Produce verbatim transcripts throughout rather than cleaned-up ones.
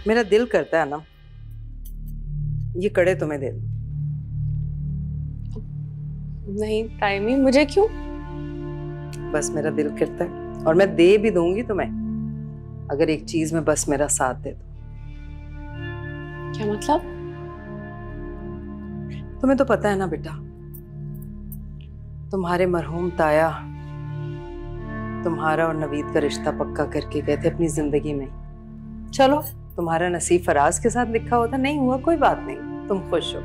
मेरा दिल करता है ना ये कड़े तुम्हें दे दूं। नहीं तायमी, मुझे क्यों? बस मेरा दिल करता है और मैं दे भी दूंगी तुम्हें, अगर एक चीज में बस मेरा साथ दे दो। क्या मतलब? तुम्हें तो पता है ना बेटा, तुम्हारे मरहूम ताया तुम्हारा और नवीद का रिश्ता पक्का करके गए थे अपनी जिंदगी में। चलो तुम्हारा नसीब फराज के साथ लिखा होता, नहीं हुआ कोई बात नहीं, तुम खुश हो।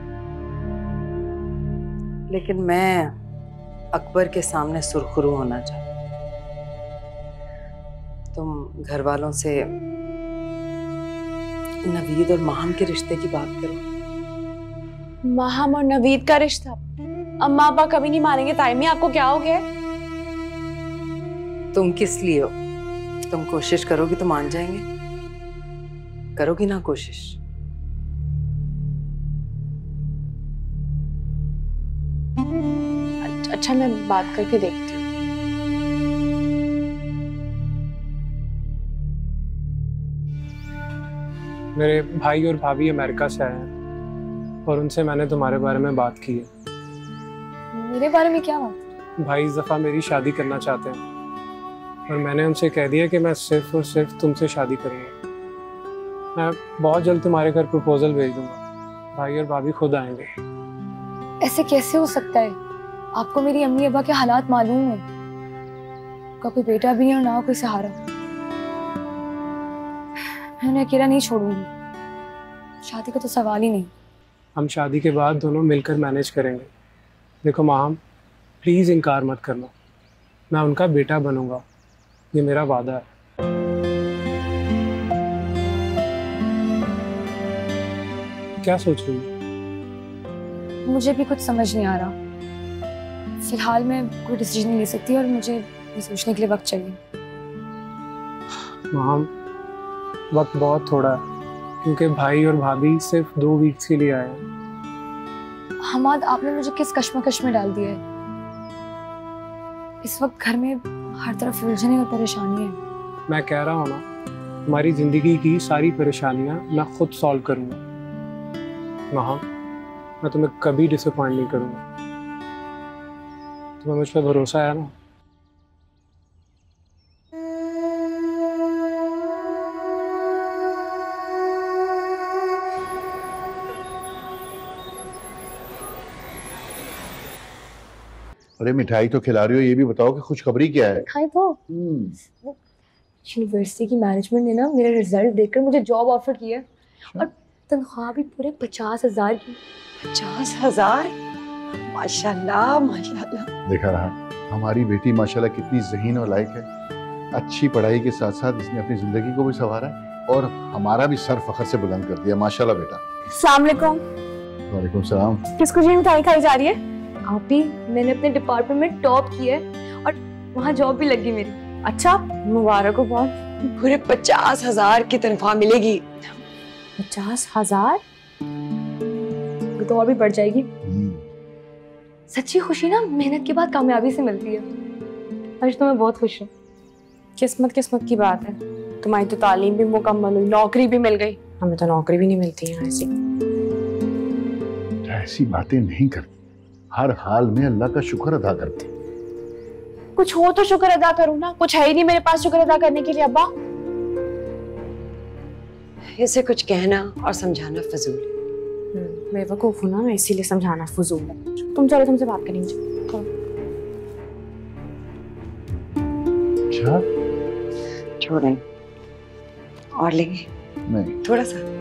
लेकिन मैं अकबर के सामने सुरखरू होना चाहती। तुम घर वालों से नवीद और माहम के रिश्ते की बात करो। माहम और नवीद का रिश्ता? अम्मा अब्बा कभी नहीं मानेंगे तायमी, आपको क्या हो गया? तुम किस लिए हो? तुम कोशिश करोगी तो मान जाएंगे, करोगी ना कोशिश? अच्छा मैं बात करके देखती हूँ। मेरे भाई और भाभी अमेरिका से आए हैं और उनसे मैंने तुम्हारे बारे में बात की है। मेरे बारे में क्या बात? भाई इस दफ़ा मेरी शादी करना चाहते हैं और मैंने उनसे कह दिया कि मैं सिर्फ और सिर्फ तुमसे शादी करूँगा। मैं बहुत जल्द तुम्हारे घर प्रपोजल भेज दूंगा, भाई और भाभी खुद आएंगे। ऐसे कैसे हो सकता है? आपको मेरी अम्मी अब्बा के हालात मालूम है, का कोई बेटा भी नहीं और ना कोई सहारा। मैं उन्हें अकेला नहीं छोड़ूंगी, शादी का तो सवाल ही नहीं। हम शादी के बाद दोनों मिलकर मैनेज करेंगे। देखो माहम, प्लीज़ इनकार मत करना, मैं उनका बेटा बनूंगा, ये मेरा वादा है। क्या सोच रही हो? मुझे भी कुछ समझ नहीं आ रहा। फिलहाल मैं कोई डिसीजन नहीं ले सकती और मुझे ये सोचने के लिए वक्त चाहिए। माहम, वक्त बहुत थोड़ा है क्योंकि भाई और भाभी सिर्फ दो वीक्स के लिए आए हैं। हमाद, आपने मुझे किस कश्मकश में डाल दिया है? इस वक्त घर में हर तरफ उलझने और परेशानी है। मैं कह रहा हूँ ना, हमारी जिंदगी की सारी परेशानियाँ मैं खुद सॉल्व करूँगा। माहम, मैं तुम्हें कभी डिसअपॉइंट नहीं करूँगा। तुम्हें मुझ पर भरोसा है ना? अरे मिठाई तो खिला रही हो, ये भी बताओ कि खुशखबरी क्या है? खाई तो यूनिवर्सिटी की मैनेजमेंट ने ना मेरा रिजल्ट देखकर मुझे जॉब ऑफर किया है और तनख्वाह भी पूरे पचास हजार की। पचास हजार? माशाल्लाह माशाल्लाह। देखा रहा, हमारी बेटी माशाल्लाह कितनी ज़हीन और लायक है। अच्छी पढ़ाई के साथ साथ इसने अपनी जिंदगी को भी संवारा है और हमारा भी सर फखर से बुलंद कर दिया। माशाल्लाह बेटा। अस्सलाम वालेकुम। वालेकुम सलाम। किसको जी मिठाई खाई जा रही है? आप भी, मैंने अपने डिपार्टमेंट में टॉप किया है और वहाँ जॉब भी लगी मेरी। अच्छा, मुबारक हो बहुत। पूरे पचास हजार की तनख्वाह मिलेगी। पचास हजार? तो और भी बढ़ जाएगी। सच्ची खुशी ना मेहनत के बाद कामयाबी से मिलती है। आज तो मैं बहुत खुश हूँ। किस्मत किस्मत की बात है, तुम्हारी तो तालीम भी मुकम्मल हुई, नौकरी भी मिल गई। हमें तो नौकरी भी नहीं मिलती है। ऐसी ऐसी बातें नहीं करती, हर हाल में अल्लाह का शुक्र अदा करते। कुछ हो तो शुक्र अदा करूँ ना, कुछ है ही नहीं मेरे पास शुक्र अदा करने के लिए। अब्बा, इसे कुछ कहना और समझाना फजूल है। बेवकूफ हूँ ना मैं, इसीलिए समझाना फजूल है। तुम चलो, तुमसे बात करेंगे। अच्छा, छोड़ें और लेंगे? नहीं, थोड़ा सा।